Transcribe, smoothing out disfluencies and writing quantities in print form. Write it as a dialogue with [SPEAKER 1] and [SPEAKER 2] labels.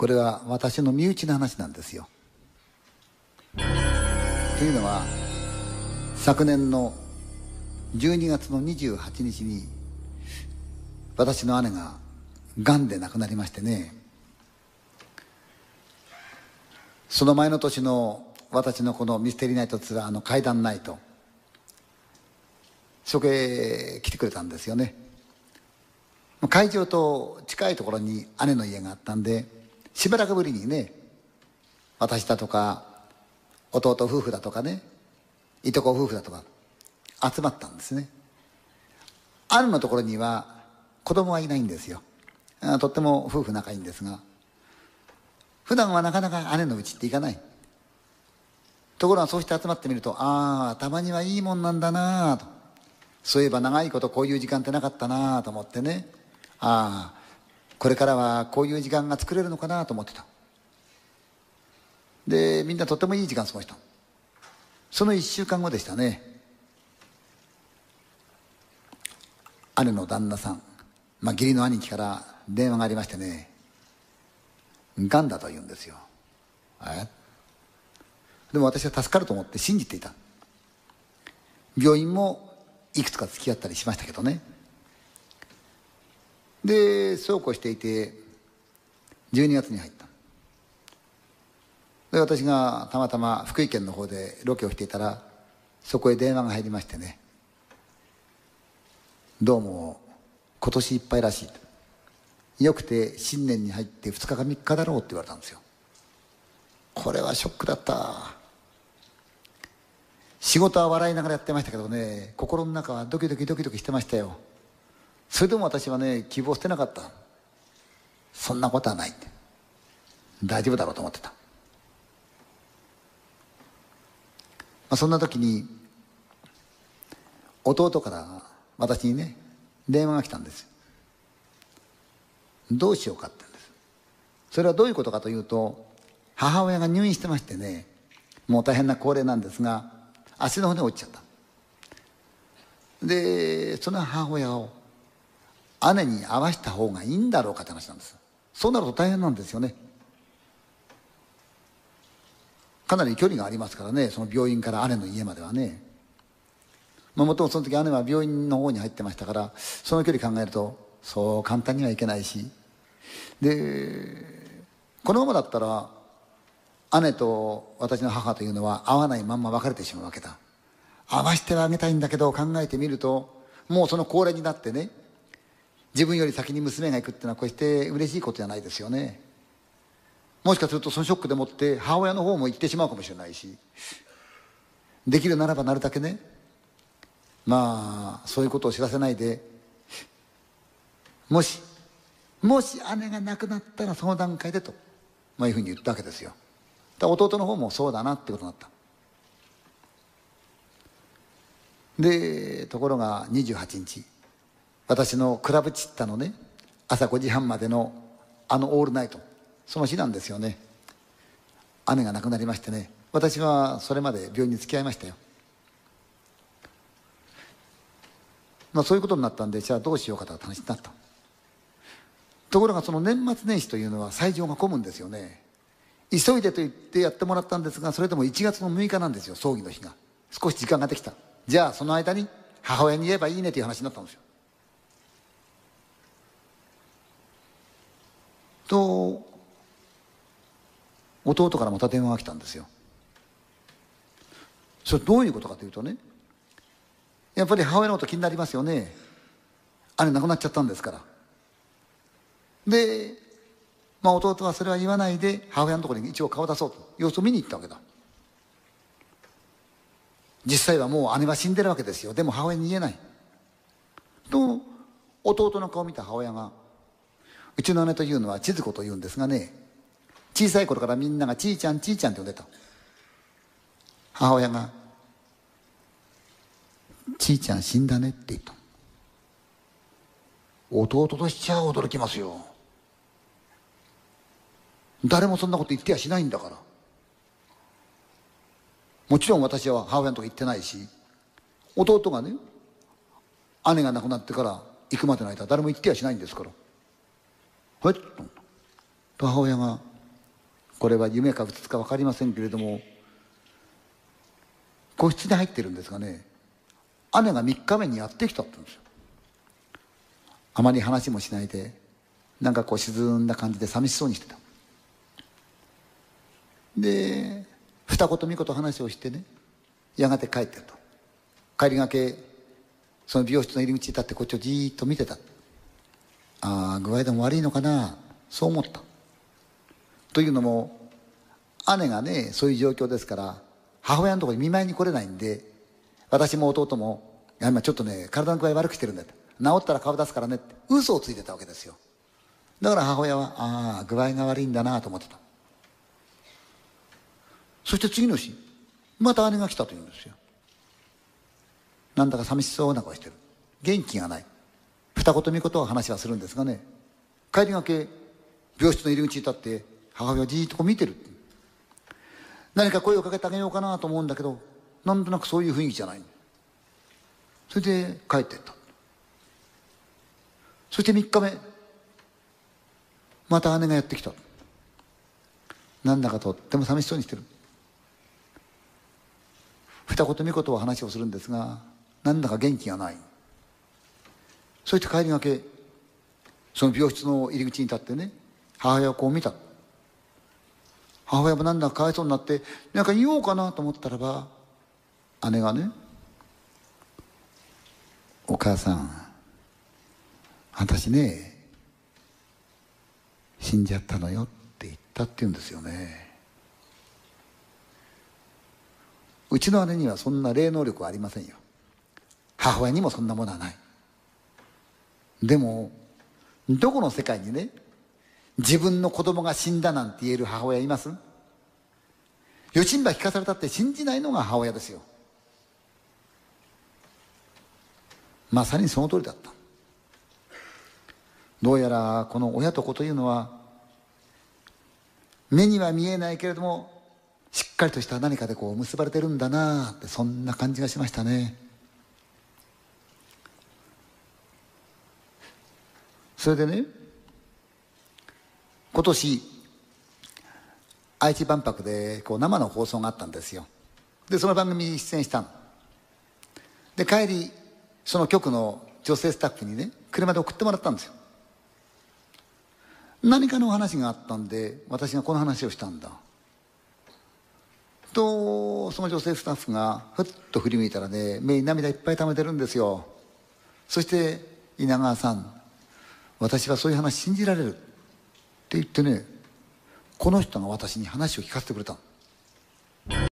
[SPEAKER 1] これは私の身内の話なんですよ。というのは、昨年の12月の28日に私の姉ががんで亡くなりましてね、その前の年の私のこのミステリーナイトツアーの怪談ナイト、そこへ来てくれたんですよね。会場と近いところに姉の家があったんで、しばらくぶりにね、私だとか弟夫婦だとかね、いとこ夫婦だとか集まったんですね。姉のところには子供はいないんですよ。とっても夫婦仲いいんですが、普段はなかなか姉の家って行かない。ところがそうして集まってみると、ああたまにはいいもんなんだなと、そういえば長いことこういう時間ってなかったなと思ってね、ああこれからはこういう時間が作れるのかなと思ってた。でみんなとってもいい時間過ごした。その1週間後でしたね。姉の旦那さん、義理の兄貴から電話がありましてね、がんだと言うんですよ。でも私は助かると思って信じていた。病院もいくつか付き合ったりしましたけどね。でそうこうしていて12月に入った。で私がたまたま福井県の方でロケをしていたら、そこへ電話が入りましてね、どうも今年いっぱいらしい、よくて新年に入って2日か3日だろうって言われたんですよ。これはショックだった。仕事は笑いながらやってましたけどね、心の中はドキドキドキドキしてましたよ。それでも私はね、希望捨てなかった。そんなことはないって、大丈夫だろうと思ってた。そんな時に弟から私にね電話が来たんです。どうしようかって言うんです。それはどういうことかというと、母親が入院してましてね、もう大変な高齢なんですが、足の骨落ちちゃった。でその母親を姉に会わした方がいいんだろうかって話なんです。そうなると大変なんですよね。かなり距離がありますからね、その病院から姉の家まではね。もともとその時姉は病院の方に入ってましたから、その距離考えるとそう簡単にはいけないし、でこのままだったら姉と私の母というのは会わないまんま別れてしまうわけだ。会わしてはあげたいんだけど、考えてみるともうその高齢になってね、自分より先に娘が行くっていうのは決して嬉しいことじゃないですよね。もしかするとそのショックでもって母親の方も行ってしまうかもしれないし、できるならばなるだけね、そういうことを知らせないで、もし姉が亡くなったらその段階でと、いうふうに言ったわけですよ。だから弟の方もそうだなってことになった。でところが28日、私のクラブチッタのね、朝5時半までのオールナイト、その日なんですよね。姉が亡くなりましてね、私はそれまで病院に付き合いましたよ。そういうことになったんで、じゃあどうしようかという話になった。ところがその年末年始というのは斎場が混むんですよね。急いでと言ってやってもらったんですが、それでも1月の6日なんですよ、葬儀の日が。少し時間ができた。じゃあその間に母親に言えばいいねという話になったんですよ。と弟からまた電話が来たんですよ。それどういうことかというとね、やっぱり母親のこと気になりますよね。姉亡くなっちゃったんですから。で弟はそれは言わないで母親のところに一応顔を出そうと様子を見に行ったわけだ。実際はもう姉は死んでるわけですよ。でも母親に言えないと、弟の顔を見た母親が、うちの姉というのは千鶴子というんですがね、小さい頃からみんながちいちゃんちいちゃんって呼んでた。母親がちいちゃん死んだねって言った。弟としちゃ驚きますよ。誰もそんなこと言ってやしないんだから。もちろん私は母親のとこ行ってないし、弟がね、姉が亡くなってから行くまでの間誰も行ってやしないんですから。はいと母親がこれは夢かうつつか分かりませんけれども、個室に入ってるんですがね、姉が3日目にやってきたって言うんですよ。あまり話もしないで、なんかこう沈んだ感じで寂しそうにしてた。で二言三言話をしてね、やがて帰ってると。帰りがけその美容室の入り口に立ってこっちをじーっと見てた。ああ、具合でも悪いのかな、そう思った。というのも姉がねそういう状況ですから、母親のところに見舞いに来れないんで、私も弟も「いや今ちょっとね体の具合悪くしてるんだ」って「治ったら顔出すからね」って嘘をついてたわけですよ。だから母親はああ具合が悪いんだなと思ってた。そして次の日また姉が来たと言うんですよ。なんだか寂しそうな顔してる、元気がない。二言三言は話はするんですがね、帰りがけ病室の入り口に立って母親をじーっとこう見てる。何か声をかけてあげようかなと思うんだけど、なんとなくそういう雰囲気じゃない。それで帰っていった。そして3日目また姉がやってきた。なんだかとっても寂しそうにしてる。二言三言は話をするんですが、なんだか元気がない。そして帰りがけその病室の入り口に立ってね、母親をこう見た。母親もなんだかかわいそうになってなんか言おうかなと思ったらば、姉がね「お母さん、私ね死んじゃったのよ」って言ったって言うんですよね。うちの姉にはそんな霊能力はありませんよ。母親にもそんなものはない。でもどこの世界にね自分の子供が死んだなんて言える母親います？余震波聞かされたって信じないのが母親ですよ。まさにその通りだった。どうやらこの親と子というのは目には見えないけれどもしっかりとした何かでこう結ばれてるんだなって、そんな感じがしましたね。それでね、今年愛知万博でこう生の放送があったんですよ。でその番組に出演したので、帰りその局の女性スタッフにね車で送ってもらったんですよ。何かの話があったんで私がこの話をしたんだと、その女性スタッフがふっと振り向いたらね、目に涙いっぱい溜めてるんですよ。そして「稲川さん、私はそういう話信じられる」って言ってね、この人が私に話を聞かせてくれたの。